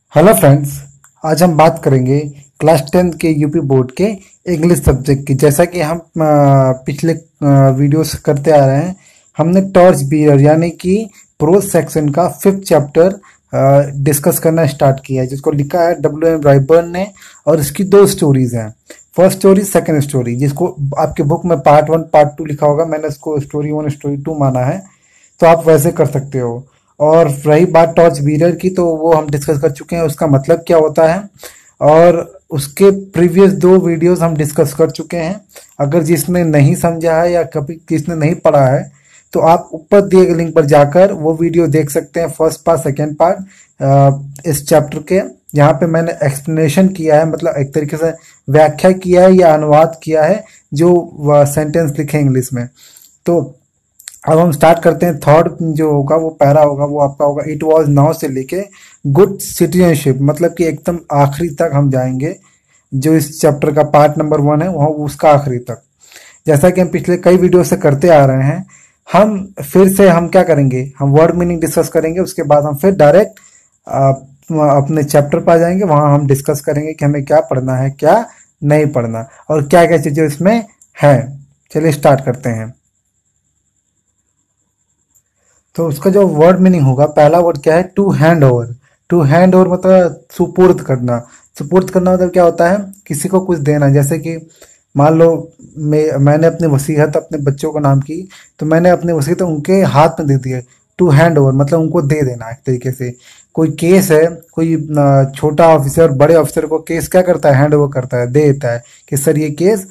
Hello friends. आज हम बात करेंगे क्लास 10 के यूपी बोर्ड के इंग्लिश सब्जेक्ट की। जैसा कि हम पिछले वीडियोस करते आ रहे हैं, हमने टॉर्च बीयर यानी कि प्रोज सेक्शन का 5th चैप्टर डिस्कस करना स्टार्ट किया है, जिसको लिखा है W.M. रायबर्न ने। और इसकी दो स्टोरीज हैं, फर्स्ट स्टोरी सेकंड स्टोरी, जिसको आपके बुक में पार्ट 1 पार्ट 2 लिखा होगा। मैंने इसको स्टोरी 1 स्टोरी 2 माना है, तो आप वैसे कर सकते हो। और रही बात टॉर्च बीरर की, तो वो हम डिस्कस कर चुके हैं, उसका मतलब क्या होता है, और उसके प्रीवियस 2 वीडियोस हम डिस्कस कर चुके हैं। अगर जिसने नहीं समझा है या कभी किसने नहीं पढ़ा है, तो आप ऊपर दिए गए लिंक पर जाकर वो वीडियो देख सकते हैं, फर्स्ट पार्ट सेकेंड पार्ट इस चैप्टर के। यहाँ पे मैंने एक्सप्लेनेशन किया है, मतलब एक तरीके से व्याख्या किया है या अनुवाद किया है जो सेंटेंस लिखे इंग्लिश में। तो अब हम स्टार्ट करते हैं। थर्ड जो होगा वो पैरा होगा, वो आपका होगा इट वॉज नाउ से लेके गुड सिटीजनशिप, मतलब कि एकदम आखिरी तक हम जाएंगे। जो इस चैप्टर का पार्ट नंबर 1 है वहाँ उसका आखिरी तक, जैसा कि हम पिछले कई वीडियो से करते आ रहे हैं। हम फिर से हम क्या करेंगे, हम वर्ड मीनिंग डिस्कस करेंगे, उसके बाद हम फिर डायरेक्ट अपने चैप्टर पर आ जाएंगे। वहाँ हम डिस्कस करेंगे कि हमें क्या पढ़ना है, क्या नहीं पढ़ना, और क्या क्या चीज़ें इसमें है। चलिए स्टार्ट करते हैं। तो उसका जो वर्ड मीनिंग होगा, पहला वर्ड क्या है, to hand over. To hand over मतलब सुपुर्द करना। सुपुर्द करना मतलब क्या होता है, किसी को कुछ देना। जैसे कि मान लो मैंने अपनी वसीयत अपने बच्चों को नाम की, तो मैंने अपनी वसीयत उनके हाथ में दे दी है। टू हैंड ओवर मतलब उनको दे देना एक तरीके से। कोई केस है, कोई छोटा ऑफिसर बड़े ऑफिसर को केस क्या करता है, हैंड ओवर करता है, दे देता है कि सर ये केस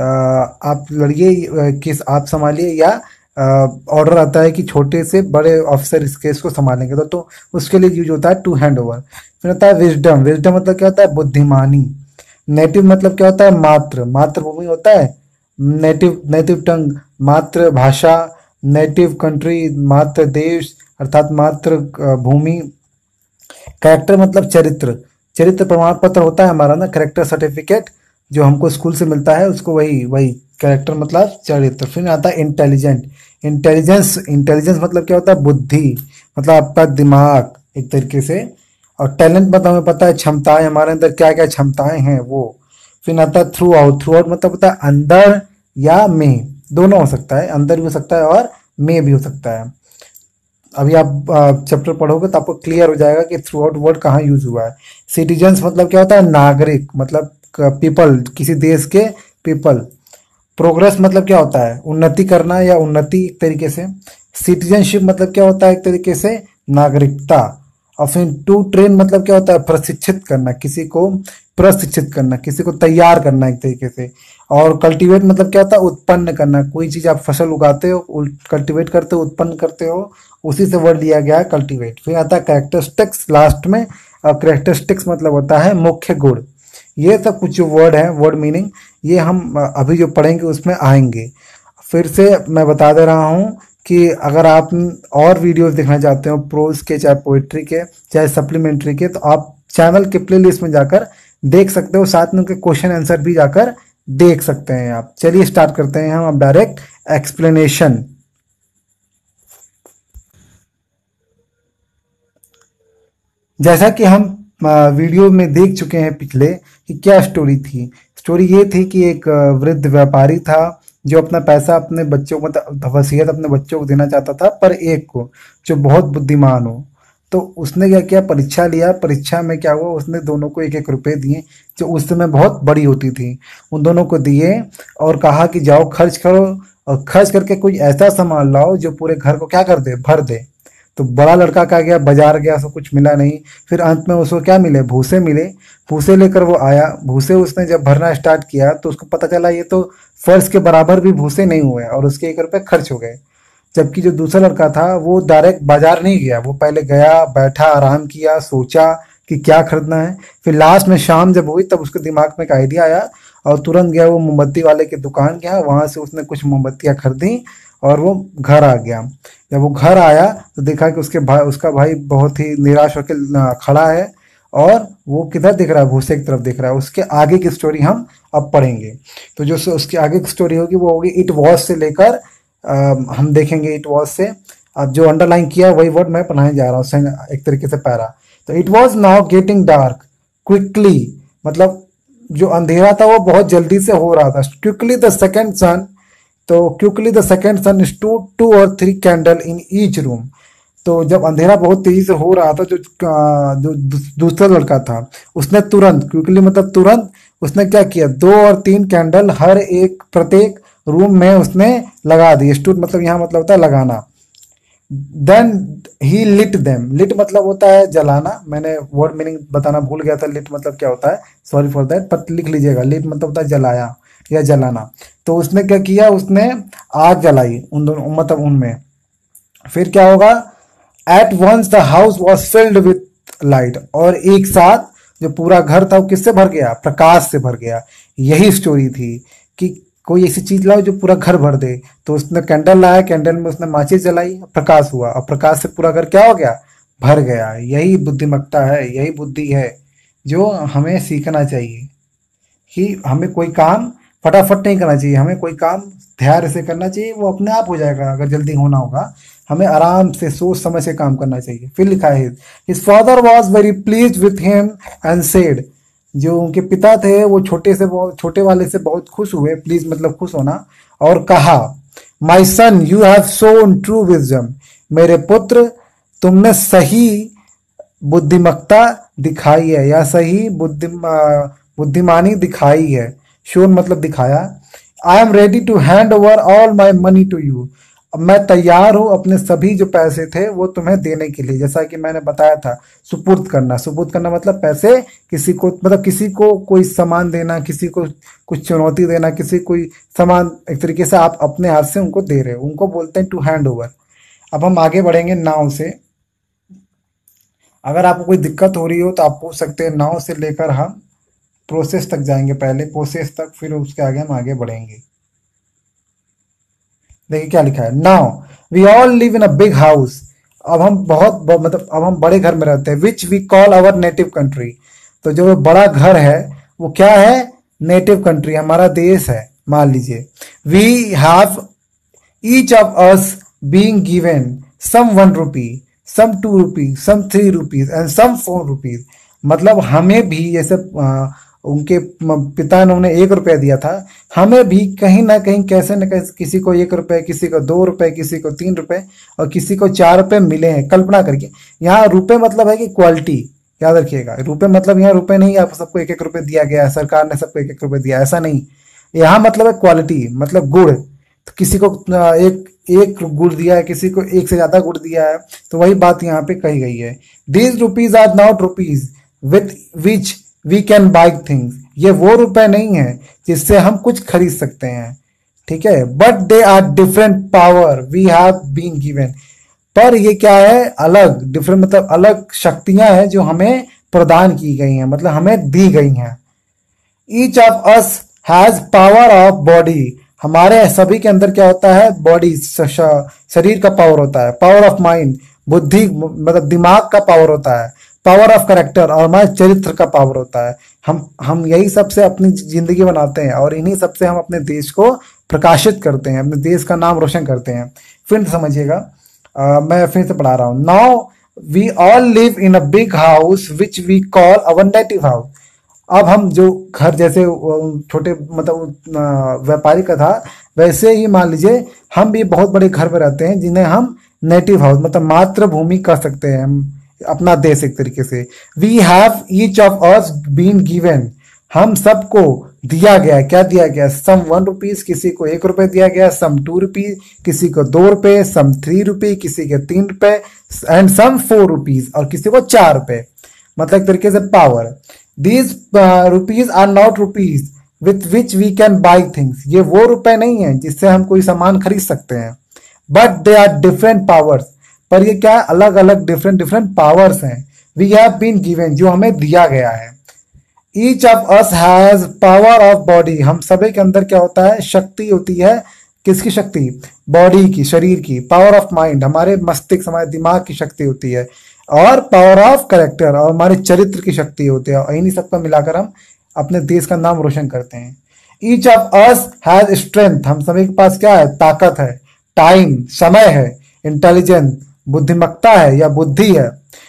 आप लड़िए, केस आप संभालिए, या ऑर्डर आता है कि छोटे से बड़े ऑफिसर इस केस को संभालेंगे, तो उसके लिए यूज होता है टू हैंड ओवर। फिर होता है विजडम। विजडम मतलब क्या होता है, बुद्धिमानी। नेटिव मतलब क्या होता है, मात्र, मातृभूमि होता है। नेटिव, नेटिव टंग मातृ भाषा। नेटिव कंट्री मातृ देश, अर्थात मातृ भूमि। कैरेक्टर मतलब चरित्र। चरित्र प्रमाण पत्र होता है हमारा ना, कैरेक्टर सर्टिफिकेट जो हमको स्कूल से मिलता है, उसको वही वही कैरेक्टर मतलब चरित्र। फिर आता है इंटेलिजेंट। इंटेलिजेंस, इंटेलिजेंस मतलब क्या होता है, बुद्धि, मतलब आपका दिमाग एक तरीके से। और टैलेंट मतलब हमें पता है क्षमताएं, हमारे अंदर क्या क्या क्षमताएं हैं वो। फिर आता है थ्रू आउट। थ्रू आउट मतलब होता है अंदर या में, दोनों हो सकता है, अंदर भी हो सकता है और में भी हो सकता है। अभी आप चैप्टर पढ़ोगे तो आपको क्लियर हो जाएगा कि थ्रू आउट वर्ड कहाँ यूज हुआ है। सिटीजन्स मतलब क्या होता है, नागरिक, मतलब पीपल, किसी देश के पीपल। प्रोग्रेस मतलब क्या होता है, उन्नति करना या उन्नति एक तरीके से। सिटीजनशिप मतलब क्या होता है, एक तरीके से नागरिकता। और फिर टू ट्रेन मतलब क्या होता है, प्रशिक्षित करना, किसी को प्रशिक्षित करना, किसी को तैयार करना एक तरीके से। और कल्टीवेट मतलब क्या होता है, उत्पन्न करना। कोई चीज आप फसल उगाते हो, कल्टीवेट करते हो, उत्पन्न करते हो, उसी से वर्ड लिया गया है कल्टीवेट। फिर आता है कैरेक्टरिस्टिक्स लास्ट में। कैरेक्टरिस्टिक्स मतलब होता है मुख्य गुण। ये सब कुछ जो वर्ड है, वर्ड मीनिंग, ये हम अभी जो पढ़ेंगे उसमें आएंगे। फिर से मैं बता दे रहा हूँ कि अगर आप और वीडियोस देखना चाहते हो प्रोज के, चाहे पोइट्री के, चाहे सप्लीमेंट्री के, तो आप चैनल के प्लेलिस्ट में जाकर देख सकते हो। साथ में उनके क्वेश्चन आंसर भी जाकर देख सकते हैं आप। चलिए स्टार्ट करते हैं हम अब डायरेक्ट एक्सप्लेनेशन। जैसा कि हम वीडियो में देख चुके हैं पिछले, कि क्या स्टोरी थी। स्टोरी ये थी कि एक वृद्ध व्यापारी था जो अपना पैसा अपने बच्चों को, मतलब वसीयत अपने बच्चों को देना चाहता था, पर एक को जो बहुत बुद्धिमान हो। तो उसने क्या किया, परीक्षा लिया। परीक्षा में क्या हुआ, उसने दोनों को 1-1 रुपए दिए, जो उस समय बहुत बड़ी होती थी। उन दोनों को दिए और कहा कि जाओ खर्च करो, और खर्च करके कोई ऐसा सामान लाओ जो पूरे घर को क्या कर दे, भर दे। तो बड़ा लड़का क्या गया, बाजार गया, उसको कुछ मिला नहीं। फिर अंत में उसको क्या मिले, भूसे मिले। भूसे लेकर वो आया। भूसे उसने जब भरना स्टार्ट किया तो उसको पता चला ये तो फर्श के बराबर भी भूसे नहीं हुए, और उसके 1 रुपए खर्च हो गए। जबकि जो दूसरा लड़का था वो डायरेक्ट बाजार नहीं गया, वो पहले गया, बैठा, आराम किया, सोचा कि क्या खरीदना है। फिर लास्ट में शाम जब हुई तब उसके दिमाग में एक आइडिया आया, और तुरंत गया वो मोमबत्ती वाले की दुकान गया, वहां से उसने कुछ मोमबत्तियां खरीदी और वो घर आ गया। जब वो घर आया तो देखा कि उसका भाई बहुत ही निराश होकर खड़ा है, और वो किधर दिख रहा है, भूसे की तरफ दिख रहा है। उसके आगे की स्टोरी हम अब पढ़ेंगे। तो जो उसकी आगे की स्टोरी होगी वो होगी इट वॉज से लेकर, हम देखेंगे इट वॉज से। अब जो अंडरलाइन किया वही वर्ड मैं पढ़ाने जा रहा हूँ, एक तरीके से पैरा। तो it was now getting dark quickly, मतलब जो अंधेरा था वो बहुत जल्दी से हो रहा था। क्विकली द सेकेंड सन, तो quickly the second son stood 2 or 3 candle in each room. तो जब अंधेरा बहुत तेजी से हो रहा था, जो दूसरा लड़का था उसने तुरंत, क्विकली मतलब तुरंत, उसने क्या किया, 2 और 3 कैंडल हर एक प्रत्येक रूम में उसने लगा दी। स्टूड मतलब यहाँ मतलब होता है लगाना। Then he lit them, lit मतलब होता है जलाना, मैंने वर्ड मीनिंग बताना भूल गया था, लिट मतलब क्या होता है, सॉरी फॉर दैट, पर लिख लीजिएगा, लिट मतलब होता है जलाया या जलाना। तो उसने क्या किया, उसने आग जलाई उन दोनों, मतलब उनमें। फिर क्या होगा, at once the house was filled with light, और एक साथ जो पूरा घर था वो किससे भर गया, प्रकाश से भर गया। यही स्टोरी थी कि कोई ऐसी चीज लाओ जो पूरा घर भर दे। तो उसने कैंडल लाया, कैंडल में उसने माचिस जलाई, प्रकाश हुआ, और प्रकाश से पूरा घर क्या हो गया, भर गया। यही बुद्धिमत्ता है, यही बुद्धि है जो हमें सीखना चाहिए कि हमें कोई काम फटाफट नहीं करना चाहिए, हमें कोई काम धैर्य से करना चाहिए, वो अपने आप हो जाएगा। अगर जल्दी होना होगा, हमें आराम से सोच समझ के काम करना चाहिए। फिर लिखा है, his father was very please with him and said, जो उनके पिता थे वो छोटे वाले से बहुत खुश हुए, प्लीज मतलब खुश होना, और कहा, my son you have shown true wisdom, मेरे पुत्र तुमने सही बुद्धिमत्ता दिखाई है, या सही बुद्धिमानी दिखाई है। शोन मतलब दिखाया। I am ready to hand over all my money to you, अब मैं तैयार हूं अपने सभी जो पैसे थे वो तुम्हें देने के लिए। जैसा कि मैंने बताया था, सुपुर्द करना, सुपुर्द करना मतलब पैसे किसी को, मतलब किसी को कोई सामान देना, किसी को कुछ चुनौती देना, किसी कोई सामान एक तरीके से आप अपने हाथ से उनको दे रहे हो, उनको बोलते हैं टू हैंड ओवर। अब हम आगे बढ़ेंगे नाव से। अगर आपको कोई दिक्कत हो रही हो तो आप पूछ सकते हैं, नाव से लेकर हम प्रोसेस तक जाएंगे, पहले प्रोसेस तक, फिर उसके आगे हम आगे बढ़ेंगे। देखिए क्या लिखा है, now we all live in a big house, अब हम मतलब अब हम बड़े घर में रहते हैं, which we call our native country. तो जो बड़ा घर है वो क्या है, नेटिव कंट्री, हमारा देश है। मान लीजिए, we have each of us being given some 1 rupee, some 2 rupee, some 3 rupees and some 4 rupees. मतलब हमें भी जैसे उनके पिता ने उन्हें 1 रुपया दिया था, हमें भी कहीं ना कहीं कैसे न कैसे किसी को 1 रुपये, किसी को 2 रुपये, किसी को 3 रुपये और किसी को 4 रुपये मिले हैं। कल्पना करके, यहाँ रुपए मतलब है कि क्वालिटी, याद रखिएगा। रुपए मतलब यहाँ रुपए नहीं आप सबको 1-1 रुपये दिया गया है, सरकार ने सबको 1-1 रुपये दिया, ऐसा नहीं। यहाँ मतलब है क्वालिटी, मतलब गुड़। तो किसी को एक गुड़ दिया है, किसी को एक से ज्यादा गुड़ दिया है, तो वही बात यहाँ पे कही गई है। These rupees are not rupees with which we can buy things, ये वो रुपए नहीं है जिससे हम कुछ खरीद सकते हैं, ठीक है। But they are different power we have been given, पर ये क्या है, अलग, डिफरेंट मतलब अलग शक्तियां हैं जो हमें प्रदान की गई हैं, मतलब हमें दी गई हैं। Each of us has power of body, हमारे सभी के अंदर क्या होता है, बॉडी, शरीर का पावर होता है। पावर ऑफ माइंड, बुद्धि मतलब दिमाग का पावर होता है। पावर ऑफ कैरेक्टर, और हमारे चरित्र का पावर होता है। हम यही सबसे अपनी जिंदगी बनाते हैं और इन्हीं सबसे हम अपने देश को प्रकाशित करते हैं, अपने देश का नाम रोशन करते हैं। फिर समझिएगा, मैं फिर से पढ़ा रहा हूं। Now we all live in a big house which we call our native house. अब हम जो घर, जैसे छोटे मतलब व्यापारी का था, वैसे ही मान लीजिए हम भी बहुत बड़े घर में रहते हैं जिन्हें हम नेटिव हाउस मतलब मातृभूमि कह सकते हैं, हम अपना देश एक तरीके से। We have each of us been given, हम सबको दिया गया, क्या दिया गया, सम 1 रुपीज, किसी को 1 रुपए दिया गया, सम 2 रुपीज, किसी को 2 रुपए, सम 3 रुपी, किसी के 3 रुपए एंड सम 4 रुपीज, और किसी को 4 रुपए, मतलब एक तरीके से power. These rupees are not rupees with which we can buy things, ये वो रुपए नहीं है जिससे हम कोई सामान खरीद सकते हैं। But they are different powers, पर ये क्या, अलग अलग डिफरेंट पावर्स हैं। वी हैव बीन गिवन, जो हमें दिया गया है। Each of us has power of body, हम सभी के अंदर क्या होता है, शक्ति होती है। किसकी शक्ति, बॉडी की, शरीर की। पावर ऑफ माइंड, हमारे मस्तिष्क, हमारे दिमाग की शक्ति होती है। और पावर ऑफ कैरेक्टर, और हमारे चरित्र की शक्ति होती है। और इन्हीं सबको मिलाकर हम अपने देश का नाम रोशन करते हैं। Each of us has strength, हम सभी के पास क्या है, ताकत है। टाइम, समय है। इंटेलिजेंस, बुद्धिमत्ता है या बुद्धि है।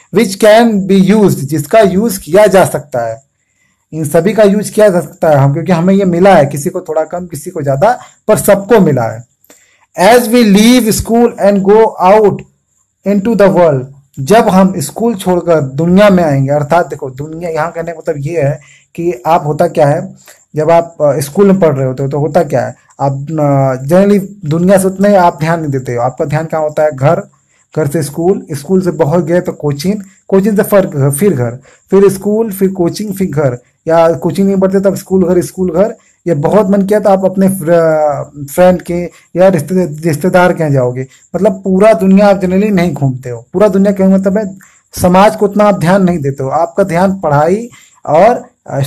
विच कैन बी यूज, जिसका यूज किया जा सकता है। इन सभी का यूज किया जा सकता है हम, क्योंकि हमें ये मिला है, किसी को थोड़ा कम किसी को ज्यादा, पर सबको मिला है। As we leave school and go out into the world, जब हम स्कूल छोड़कर दुनिया में आएंगे, अर्थात देखो दुनिया यहाँ कहने का मतलब ये है कि आप, होता क्या है जब आप स्कूल में पढ़ रहे होते हो तो होता क्या है, आप जनरली दुनिया से उतने आप ध्यान नहीं देते हो। आपका ध्यान कहाँ होता है, घर, घर से स्कूल, स्कूल से बहुत गए तो कोचिंग, कोचिंग से फिर घर, फिर स्कूल, फिर कोचिंग, फिर घर, या कोचिंग नहीं पढ़ते तब स्कूल घर, स्कूल घर, या बहुत मन किया तो आप अपने फ्रेंड के या रिश्तेदार के यहाँ जाओगे। मतलब पूरा दुनिया आप जनरली नहीं घूमते हो। पूरा दुनिया कहने मतलब है समाज को उतना आप ध्यान नहीं देते हो, आपका ध्यान पढ़ाई और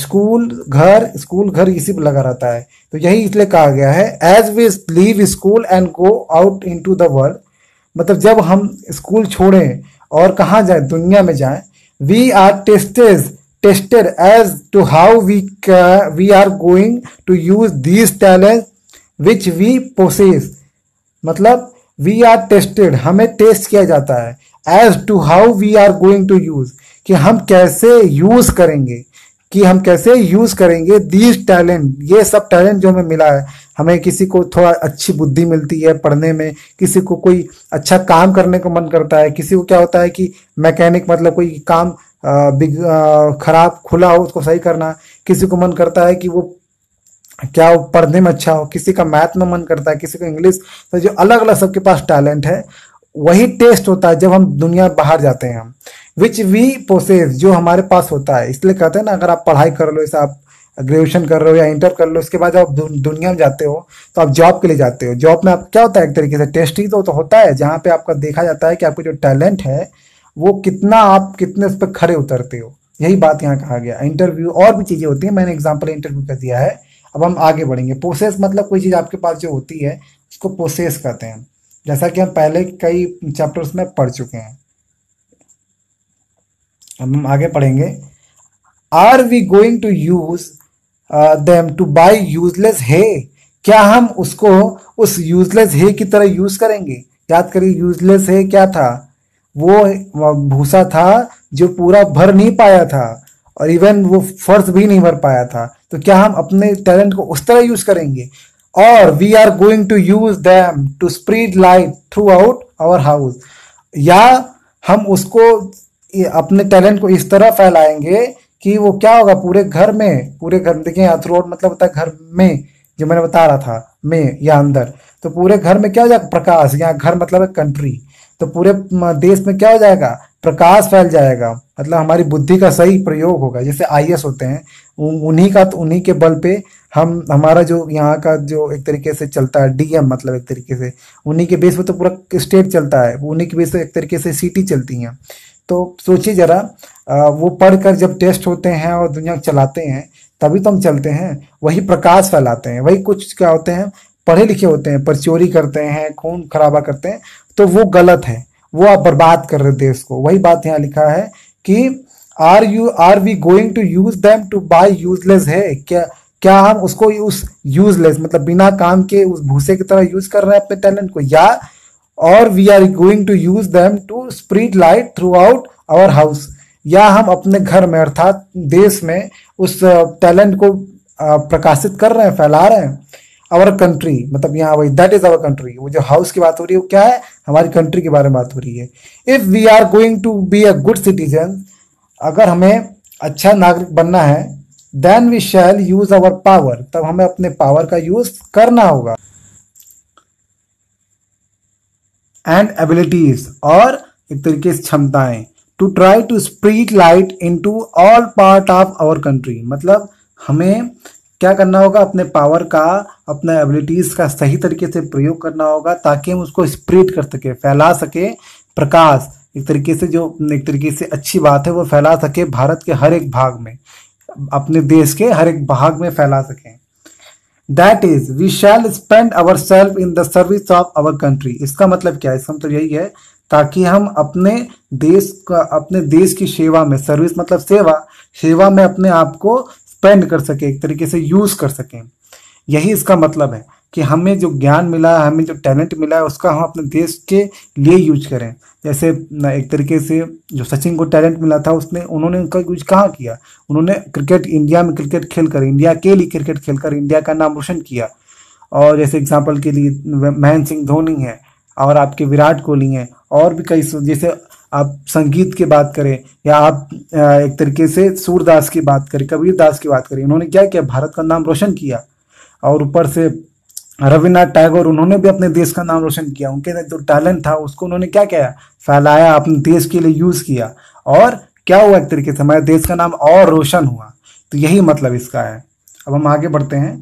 स्कूल घर इसी पे लगा रहता है। तो यही इसलिए कहा गया है as we leave school and go out into the world, मतलब जब हम स्कूल छोड़ें और कहाँ जाए, दुनिया में जाएं, we are tested as to how we are going to use these talent which we possess, मतलब वी आर टेस्टेड, हमें टेस्ट किया जाता है as to how we are going to use, कि हम कैसे यूज करेंगे, कि हम कैसे यूज करेंगे दीज टैलेंट, ये सब टैलेंट जो हमें मिला है। हमें किसी को थोड़ा अच्छी बुद्धि मिलती है पढ़ने में, किसी को कोई अच्छा काम करने को मन करता है, किसी को क्या होता है कि मैकेनिक, मतलब कोई काम खराब खुला हो उसको सही करना, किसी को मन करता है कि वो क्या वो पढ़ने में अच्छा हो, किसी का मैथ में मन करता है, किसी को इंग्लिश, तो जो अलग अलग सबके पास टैलेंट है, वही टेस्ट होता है जब हम दुनिया बाहर जाते हैं हम, विच वी पोसेस, जो हमारे पास होता है। इसलिए कहते हैं ना, अगर आप पढ़ाई कर लो, जैसे आप ग्रेजुएशन कर रहे हो या इंटर कर लो, उसके बाद जब आप दुनिया में जाते हो तो आप जॉब के लिए जाते हो। जॉब में आप क्या होता है, एक तरीके से टेस्ट ही तो होता है, जहाँ पे आपका देखा जाता है कि आपका जो टैलेंट है वो कितना, आप कितने उस पर खरे उतरते हो। यही बात यहाँ कहा गया। इंटरव्यू और भी चीजें होती है, मैंने एग्जाम्पल इंटरव्यू का दिया है। अब हम आगे बढ़ेंगे। पोसेस मतलब कोई चीज आपके पास जो होती है उसको पोसेस कहते हैं, जैसा कि हम पहले कई चैप्टर्स में पढ़ चुके हैं। अब हम आगे पढ़ेंगे। Are we going to use them to buy useless है, क्या हम उसको उस यूजलेस है की तरह यूज करेंगे। याद करिए यूजलेस है क्या था, वो भूसा था जो पूरा भर नहीं पाया था, और इवन वो फर्श भी नहीं भर पाया था। तो क्या हम अपने टैलेंट को उस तरह यूज करेंगे। और we are going to use them to spread light throughout our house, या हम उसको अपने टैलेंट को इस तरह फैलाएंगे कि वो क्या होगा पूरे घर में, देखिए यहाँ थ्रू आउट मतलब होता है घर में, जो मैंने बता रहा था में या अंदर, तो पूरे घर में क्या हो जाएगा, प्रकाश। यहाँ घर मतलब है कंट्री, तो पूरे देश में क्या हो जाएगा, प्रकाश फैल जाएगा। मतलब हमारी बुद्धि का सही प्रयोग होगा। जैसे आईएएस होते हैं, उन्हीं के बल पे हम, हमारा जो यहाँ का जो एक तरीके से चलता है डीएम, मतलब एक तरीके से उन्हीं के बेस पे तो पूरा स्टेट चलता है, उन्हीं के बेस पे एक तरीके से सिटी चलती हैं। तो सोचिए जरा, वो पढ़कर जब टेस्ट होते हैं और दुनिया चलाते हैं तभी तो हम चलते हैं, वही प्रकाश फैलाते हैं। वही कुछ क्या होते हैं, पढ़े लिखे होते हैं पर चोरी करते हैं, खून खराबा करते हैं, तो वो गलत है, वो आप बर्बाद कर रहे देश को। वही बात यहाँ लिखा है कि are we going to use them to buy useless है, क्या हम उसको उस यूजलेस मतलब बिना काम के उस भूसे की तरह यूज कर रहे हैं अपने टैलेंट को, या और we are going to use them to spread light throughout our house, या हम अपने घर में अर्थात देश में उस टैलेंट को प्रकाशित कर रहे हैं, फैला रहे हैं। आवर कंट्री मतलब यहाँ वही दैट इज आवर कंट्री, वो जो हाउस की बात हो रही है वो क्या है, हमारी कंट्री के बारे में बात हो रही है। If we are going to be a good citizen, अगर हमें अच्छा नागरिक बनना है, then we shall use our power, तब हमें अपने पावर का यूज करना होगा, एंड एबिलिटीज, और एक तरीके से क्षमताएं, to try to spread light into all part of our country, मतलब हमें क्या करना होगा, अपने पावर का, अपने एबिलिटीज का सही तरीके से प्रयोग करना होगा ताकि हम उसको स्प्रेड कर सके, फैला सके, प्रकाश एक तरीके से, जो एक तरीके से अच्छी बात है वो फैला सके भारत के हर एक भाग में, अपने देश के हर एक भाग में फैला सके। That is we shall spend our self in the service of our country, इसका मतलब क्या है, इसका मतलब यही है ताकि हम अपने देश की सेवा में, सर्विस मतलब सेवा में अपने आप को स्पेंड कर सके, एक तरीके से यूज कर सकें, यही इसका मतलब है। कि हमें जो ज्ञान मिला है, हमें जो टैलेंट मिला है, उसका हम अपने देश के लिए यूज करें। जैसे एक तरीके से जो सचिन को टैलेंट मिला था, उन्होंने उनका यूज कहाँ किया? उन्होंने क्रिकेट, इंडिया में क्रिकेट खेलकर, इंडिया के लिए क्रिकेट खेलकर इंडिया का नाम रोशन किया। और जैसे एग्जांपल के लिए महेंद्र सिंह धोनी है, और आपके विराट कोहली हैं, और भी कई जैसे आप संगीत की बात करें, या आप एक तरीके से सूरदास की बात करें, कबीर दास की बात करें, इन्होंने क्या किया? भारत का नाम रोशन किया। और ऊपर से रविन्द्रनाथ टैगोर, उन्होंने भी अपने देश का नाम रोशन किया। उनके जो टैलेंट था उसको उन्होंने क्या किया? फैलाया, अपने देश के लिए यूज किया, और क्या हुआ? एक तरीके से हमारे देश का नाम और रोशन हुआ। तो यही मतलब इसका है। अब हम आगे बढ़ते हैं।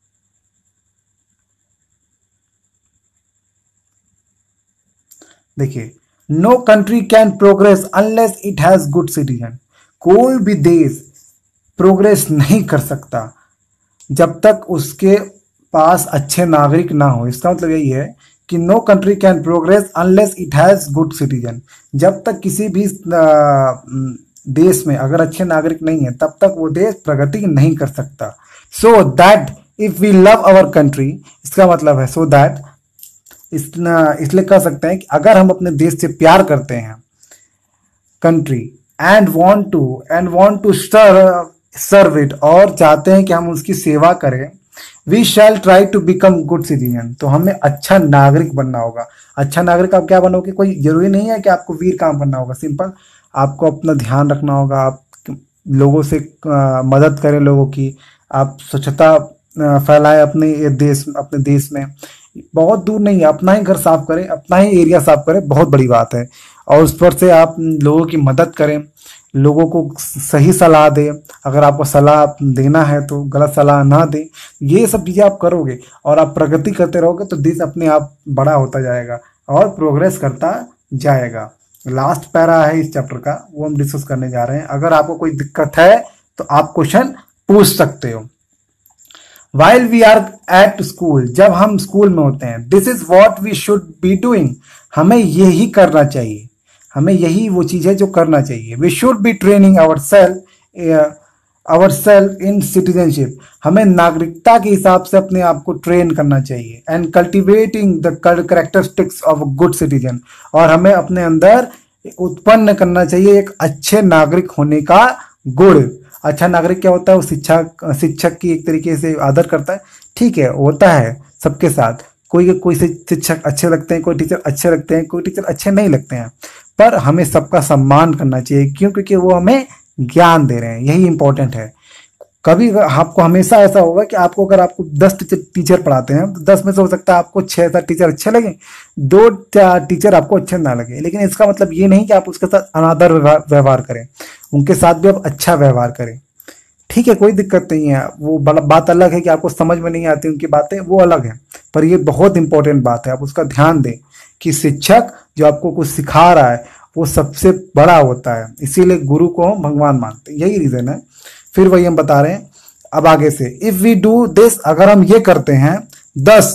देखिए, no country can progress unless it has good citizen. कोई भी देश प्रोग्रेस नहीं कर सकता जब तक उसके पास अच्छे नागरिक ना हो। इसका मतलब यही है कि no country can progress unless it has good citizen. जब तक किसी भी देश में अगर अच्छे नागरिक नहीं है, तब तक वो देश प्रगति नहीं कर सकता। So that if we love our country, इसका मतलब है सो दैट, इसलिए कह सकते हैं कि अगर हम अपने देश से प्यार करते हैं, country, and want to serve it, और चाहते हैं कि हम उसकी सेवा करें, we shall try to become good citizen. तो हमें अच्छा नागरिक बनना होगा। अच्छा नागरिक आप क्या बनोगे? कोई जरूरी नहीं है कि आपको वीर काम बनना होगा। सिंपल, आपको अपना ध्यान रखना होगा, आप लोगों से मदद करें, लोगों की, आप स्वच्छता फैलाएं अपने देश में। बहुत दूर नहीं है, अपना ही घर साफ करें, अपना ही एरिया साफ करें, बहुत बड़ी बात है। और उस पर से आप लोगों की मदद करें, लोगों को सही सलाह दें। अगर आपको सलाह देना है तो गलत सलाह ना दें। ये सब चीज़ें आप करोगे और आप प्रगति करते रहोगे तो देश अपने आप बड़ा होता जाएगा और प्रोग्रेस करता जाएगा। लास्ट पैरा है इस चैप्टर का, वो हम डिस्कस करने जा रहे हैं। अगर आपको कोई दिक्कत है तो आप क्वेश्चन पूछ सकते हो। While we are at school, जब हम स्कूल में होते हैं, this is what we should be doing, हमें यही करना चाहिए, हमें यही वो चीज है जो करना चाहिए। We should be training ourselves in citizenship, हमें नागरिकता के हिसाब से अपने आप को ट्रेन करना चाहिए। And cultivating the characteristics of a good citizen, और हमें अपने अंदर उत्पन्न करना चाहिए एक अच्छे नागरिक होने का गुण। अच्छा नागरिक क्या होता है? वो शिक्षक की एक तरीके से आदर करता है, ठीक है, होता है सबके साथ। कोई शिक्षक अच्छे लगते हैं, कोई टीचर अच्छे लगते हैं, कोई टीचर अच्छे नहीं लगते हैं, पर हमें सबका सम्मान करना चाहिए। क्यों? क्योंकि वो हमें ज्ञान दे रहे हैं, यही इंपॉर्टेंट है। कभी आपको हमेशा ऐसा होगा कि अगर आपको 10 टीचर पढ़ाते हैं तो 10 में से हो सकता है आपको 6-7 टीचर अच्छे लगे, 2 टीचर आपको अच्छे ना लगे। लेकिन इसका मतलब ये नहीं कि आप उसके साथ अनादर व्यवहार करें, उनके साथ भी आप अच्छा व्यवहार करें, ठीक है, कोई दिक्कत नहीं है। वो बात अलग है कि आपको समझ में नहीं आती उनकी बातें, वो अलग है, पर ये बहुत इंपॉर्टेंट बात है, आप उसका ध्यान दें कि शिक्षक जो आपको कुछ सिखा रहा है वो सबसे बड़ा होता है। इसीलिए गुरु को हम भगवान मानते हैं, यही रीजन है। फिर वही हम बता रहे हैं अब आगे से, इफ वी डू दिस, अगर हम ये करते हैं, 10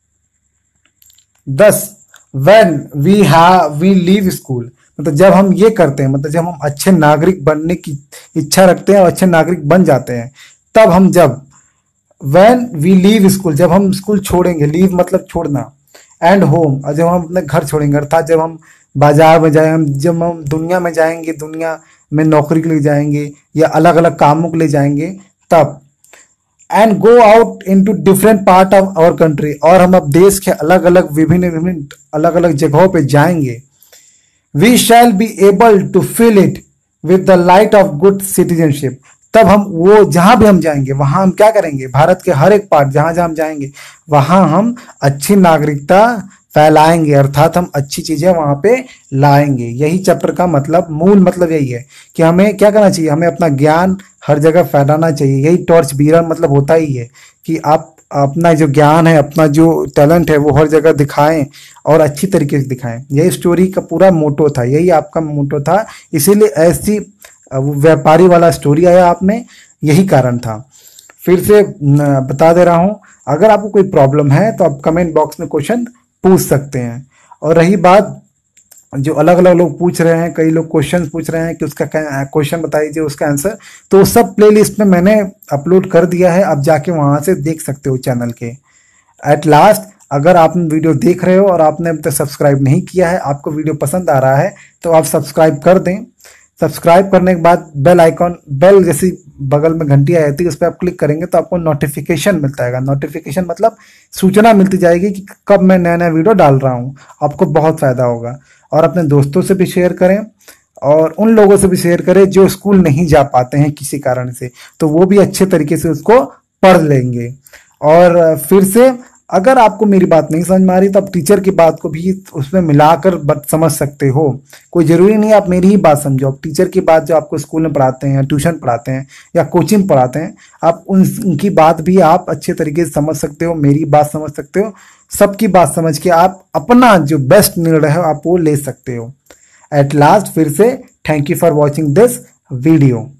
व्हेन वी लीव स्कूल, मतलब जब हम ये करते हैं, मतलब जब हम अच्छे नागरिक बनने की इच्छा रखते हैं और अच्छे नागरिक बन जाते हैं, तब हम व्हेन वी लीव स्कूल, जब हम स्कूल छोड़ेंगे, लीव मतलब छोड़ना, एंड होम, और जब हम अपने घर छोड़ेंगे, अर्थात जब हम बाजार में जब हम दुनिया में जाएंगे, दुनिया में नौकरी के लिए जाएंगे या अलग अलग कामों के लिए जाएंगे, तब and go out into different part of our country, और हम अब देश के विभिन्न अलग अलग जगहों पे जाएंगे, we shall be able to fill it with the light of good citizenship, तब हम वो जहां भी हम जाएंगे वहां हम क्या करेंगे, भारत के हर एक पार्ट जहां जहां हम जाएंगे वहां हम अच्छी नागरिकता फैलाएंगे, अर्थात हम अच्छी चीजें वहां पे लाएंगे। यही चैप्टर का मतलब, मूल मतलब यही है कि हमें क्या करना चाहिए, हमें अपना ज्ञान हर जगह फैलाना चाहिए। यही टॉर्च बीरर मतलब होता ही है कि आप अपना जो ज्ञान है, अपना जो टैलेंट है वो हर जगह दिखाएं और अच्छी तरीके से दिखाएं। यही स्टोरी का पूरा मोटो था, यही आपका मोटो था, इसीलिए ऐसी व्यापारी वाला स्टोरी आया आप में, यही कारण था। फिर से बता दे रहा हूं, अगर आपको कोई प्रॉब्लम है तो आप कमेंट बॉक्स में क्वेश्चन पूछ सकते हैं। और रही बात जो अलग अलग लोग पूछ रहे हैं, कई लोग क्वेश्चन पूछ रहे हैं कि उसका क्वेश्चन बताइए, उसका आंसर, तो सब प्लेलिस्ट में मैंने अपलोड कर दिया है, आप जाके वहां से देख सकते हो चैनल के। एट लास्ट, अगर आप वीडियो देख रहे हो और आपने अभी तक सब्सक्राइब नहीं किया है, आपको वीडियो पसंद आ रहा है, तो आप सब्सक्राइब कर दें। सब्सक्राइब करने के बाद बेल आइकॉन, बेल जैसी बगल में घंटी आ जाती है, उस पर आप क्लिक करेंगे तो आपको नोटिफिकेशन मिलता है। नोटिफिकेशन मतलब सूचना मिलती जाएगी कि कब मैं नया नया वीडियो डाल रहा हूँ। आपको बहुत फायदा होगा। और अपने दोस्तों से भी शेयर करें, और उन लोगों से भी शेयर करें जो स्कूल नहीं जा पाते हैं किसी कारण से, तो वो भी अच्छे तरीके से उसको पढ़ लेंगे। और फिर से, अगर आपको मेरी बात नहीं समझ में आ रही तो आप टीचर की बात को भी उसमें मिलाकर समझ सकते हो। कोई जरूरी नहीं आप मेरी ही बात समझो, आप टीचर की बात जो आपको स्कूल में पढ़ाते हैं, ट्यूशन पढ़ाते हैं या कोचिंग पढ़ाते हैं, आप उनकी बात भी आप अच्छे तरीके से समझ सकते हो, मेरी बात समझ सकते हो। सबकी बात समझ के आप अपना जो बेस्ट निर्णय है आप वो ले सकते हो। एट लास्ट, फिर से thank you for watching this video.